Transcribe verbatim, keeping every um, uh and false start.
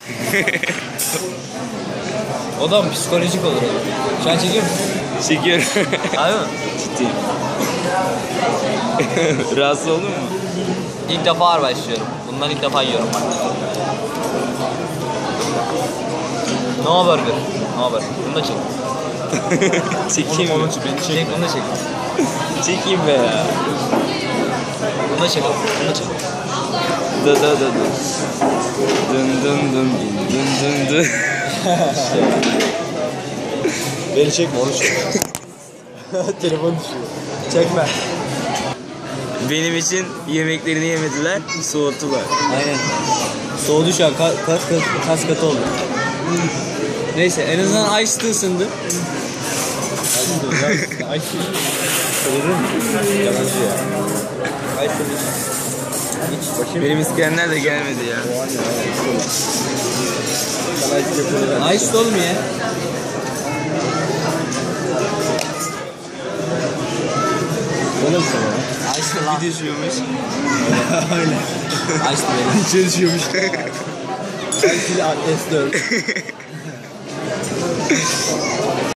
O da mı psikolojik olur? Şu an çekiyor musun? Çekiyorum. Abi mi? Ciddiyim. Rahatsız oldun mu? İlk defa başlıyorum. Bundan ilk defa yiyorum bak. No burger. No burger. Bunu da çek. Çekeyim mi? Çek, bunu da çek. Çekeyim be ya. Bunu da çek. Bunu da çek. Da da da da. Dın dın dın dın dın dın. Beni çekme, onu çek. Telefon düşüyor. Çekme. Benim için yemeklerini yemediler, soğuttular. Aynen. Soğudu şu an. Ka kat, kat, kas katı oldu. Neyse en azından ice tea ısındı. Ay. Olur mu? Yalancı ya. Ay hiç bakayım. Benim İskender de gelmedi ya. Ice tea oğlum ya. Oğlum sana. Ice tea lan. Bir düşüyormuş. Öyle. Ice tea benim. İçeri düşüyormuş. Belki de S dört.